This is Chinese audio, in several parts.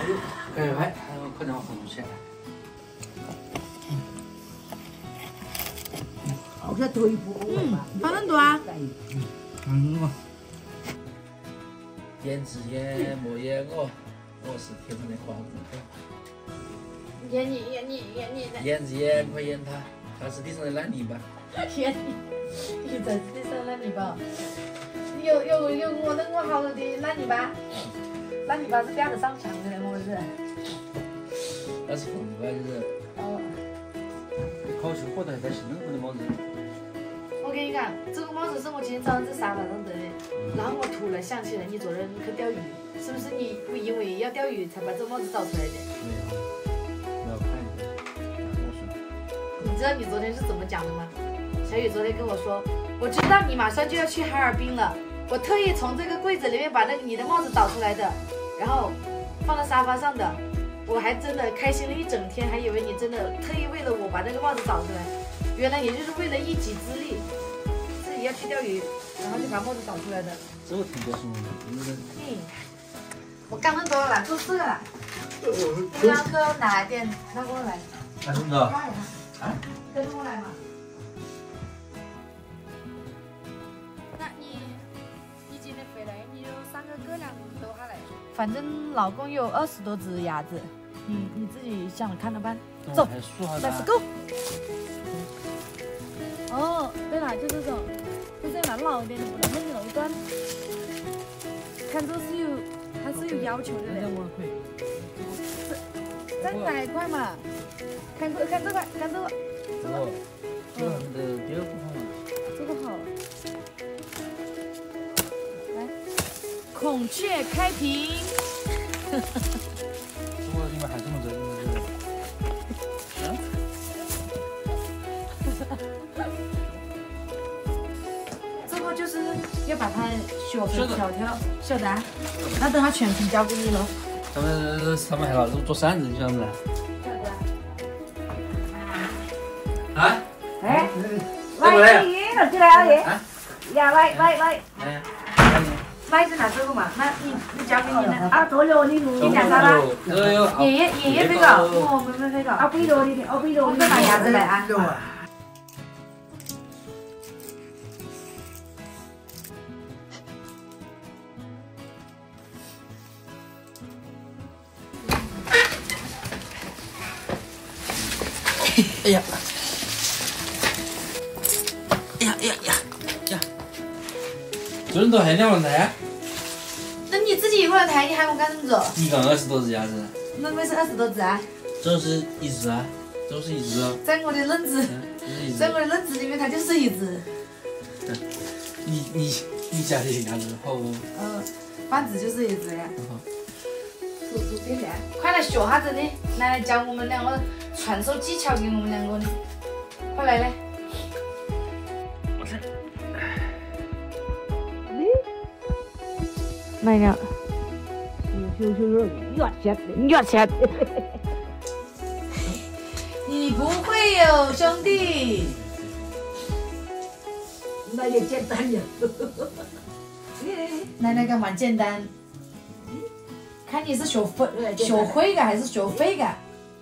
快，我快点往后头去。 好像多一步。 放很多啊。 言之言，莫言我，我是天上的花子。 演你。 言之言，莫言他，他是地上的烂泥巴。 演你在地上烂泥巴。有我的我好的烂泥巴，烂泥巴是吊得上墙的，我是。 那是红的，就是。 哦。 烤出火的还在新的帽子。 我跟你讲，这个帽子是我今天早上在沙发上得的，然后我突然想起来，你昨天去钓鱼，是不是你不因为要钓鱼才把这帽子找出来的？ 没有看你。 你知道你昨天是怎么讲的吗？小雨昨天跟我说，我知道你马上就要去哈尔滨了，我特意从这个柜子里面把你的帽子找出来的，然后放在沙发上的，我还真的开心了一整天，还以为你真的特意为了我把那个帽子找出来，原来也就是为了一己之力，自己要去钓鱼，然后就把帽子找出来的。 这我挺高兴的， 我干那么多了，做事了。你要喝哪一点？拿过来。 拿什么的？ 啊？跟着我来嘛。那你今天回来，你有3个哥俩留下来。反正老公有20多只鸭子，你自己想着看着办。走 ，Let's go。哦，对了，就这种，就这样老一点的，不能那种一段。看这是有，它是有要求的嘞。再哪一块嘛？看这块，看这个。 这个的第2部分嘛。 这个好。来，孔雀开屏。 这个里面还这么多， 这个就是要把它削成条条，晓得啊？那等下全部交给你了。 他们还老做扇子，你晓得不？啊？ 哎，来，你了进来啊你？呀，来。 哎， 麦子拿这个嘛，那你交给你了。 啊，多了你录音啥啦？ 爷爷飞搞，我没飞搞。 啊，背着你， 我再拿鸭子来啊。 哎呀！这人都还2万台？ 那你自己一个人抬，你喊我干什么子？ 一共20多只鸭子。 那为是20多只啊？ 这是一只啊，这是一只啊。 在我的认知，在我的认知里面，它就是一只。 你家的鸭子好不？ 半只就是一只呀。速度变快，快来学下子呢！来教我们2个传授技巧给我们2个呢，快来嘞！来了， 越切， 你不会有兄弟， 那也简单呀。 奶奶干嘛简单？看你是学会的还是学废的？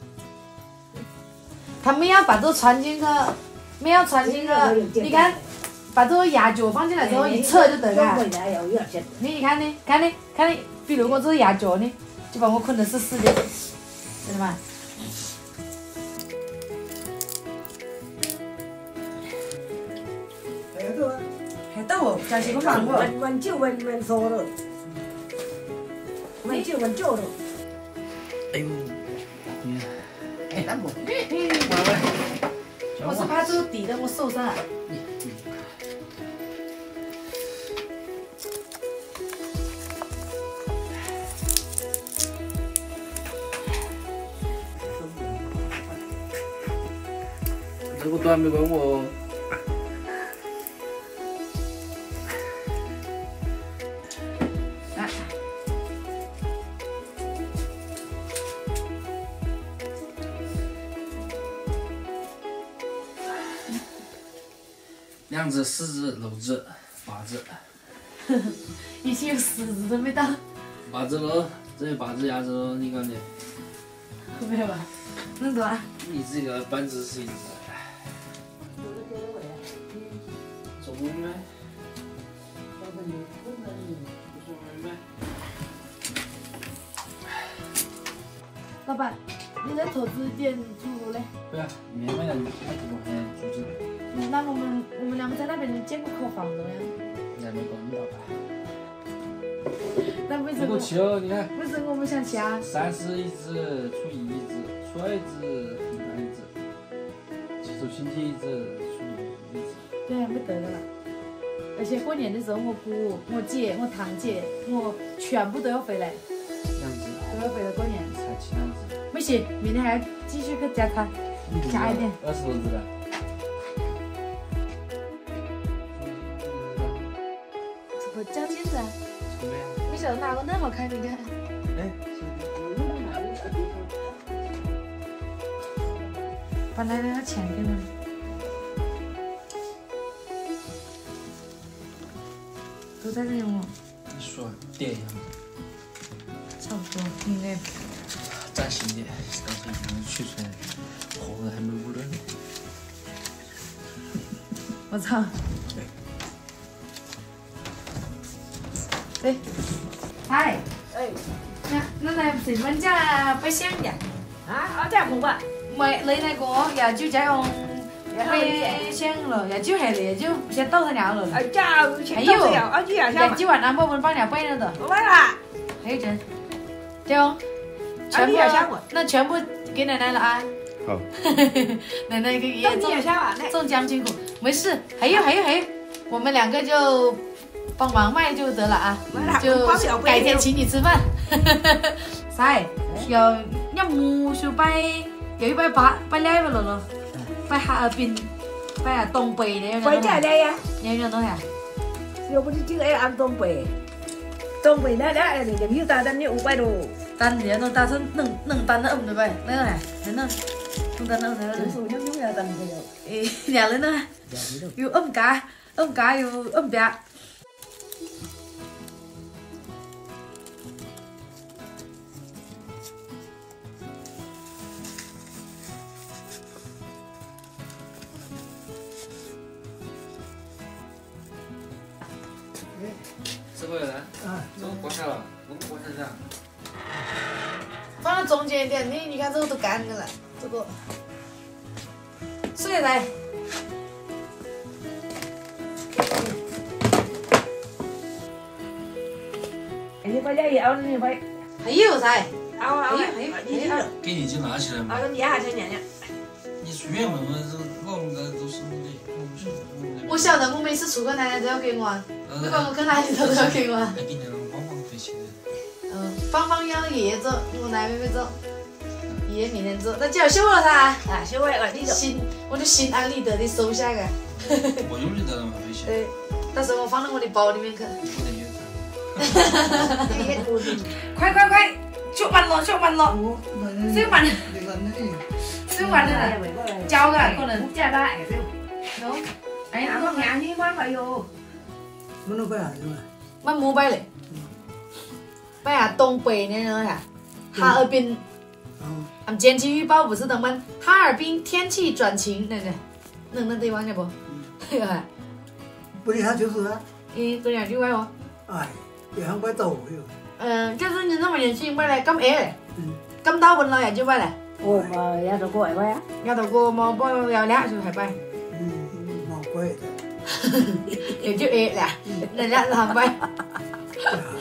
他们要把这传进去，没有传进去，你看，把这个鸭脚放进来之后一扯就得了。你看呢？看呢？比如我这个鸭脚呢，就把我捆得死死的，知道吗？还逗哦，叫几个忙哦。 闻酒闻熟了，闻酒闻酒了。 哎呦，哎，那不， 我是怕这个滴到我手上。 这个短没关我。2只、4只、6只、8只， 已经有10只都没到。 8只了， 这8只鸭子你讲的？ 没有吧？弄多啊？ 一只一个，半只是一只。中文吗？ 老板，你在投资点猪肉嘞？ 对啊，里面买了猪子。 那我们两个在那边建个口房怎么样？ 你还没搞那么大吧？ 那为什么？ 不够齐哦，你看。 为什么我们想吃啊 ？30一只，初一一只，初二一只，平安一只，周星期一只，初一一只。 对，没得了。而且过年的时候，我姑、我姐、我堂姐，我全部都要回来。 2只。 都要回来过年。 才7两只。 没行，明天还要继续去加餐，加一点。 20多只了。 这不照镜子啊？没想到哪个那么看，你看。 哎， 把那个钱给我。都在这里吗？ 你说点一下吗？ 差不多，应该。 崭新的，刚才已经取出来，活的还没捂热呢。 我操！哎，嗨， 哎， 那成蚊家不香的啊，我真係冇啊， 咪你那個也就這樣不香了，也就還也就先倒着聊了。 啊，家錢都是有，我知啊， 也就晚上我們幫你背了的。 我買啦， 還有針，這樣全部那全部給奶奶了啊。 好。 奶奶給也中獎金股，沒事。還有，我們2個就幫忙賣就得了啊，就改天請你吃飯。晒，要木就擺，有一擺擺兩個了，擺哈爾濱，擺啊東北的。 擺這裡呀？ 你要多少？ 又不是這個按東北那你就大單你500多。 單嘢都單身能單得對呗？那個係，那單得那個。 就是我用要單個有。 誒，nhà lên nữa. Yêu cá yêu bé. Sư phụ rồi đấy. Có sao à? Đúng có sao ra. 放到中间一点，你看这个都干的了，这个水来。 你把这要你把。 还有噻， 还有， 给你就拿起来嘛。 你还想念念？ 你随便问问，这老人家都是的， 我晓得，我每次出去奶奶都要给我，不管我去哪里都要给我。 还给你那种帮忙回去的。 芳芳要爷爷做，我奶妹妹做，爷爷明天做，那就要修了噻。 啊，修了，你做。 我就心安理得的收下个。 我用得了嘛，回去。 对，到时候我放到我的包里面去。 不得有。 快，出完了，收完了，交个可能。 加大哎， 喏， 哎呀，我娘你妈快哟。 没弄摆啥子嘛？ 我没摆嘞，摆下东北那种呀，哈尔滨。俺们天气预报不是等们哈尔滨天气转晴那个，那地方去不？ 不离他就是啊。 这2句话哦。 哎，别喊怪走哟。 就是你那么年轻，摆来咁嘞，咁大本了也就擺嘞。 我嘛也都過呀。 丫頭哥冇幫我有2就係擺。 冇怪的。 也就啦，人家就係擺。